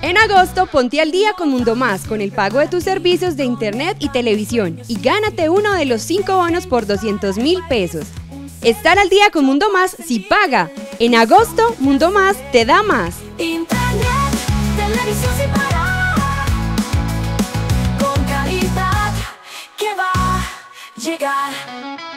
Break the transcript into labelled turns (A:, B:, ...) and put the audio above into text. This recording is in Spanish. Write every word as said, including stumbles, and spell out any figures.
A: En agosto, ponte al día con Mundo Más con el pago de tus servicios de internet y televisión y gánate uno de los cinco bonos por doscientos mil pesos. Estar al día con Mundo Más si paga. En agosto, Mundo Más te da más.
B: Internet, televisión sin parar, con calidad que va a llegar.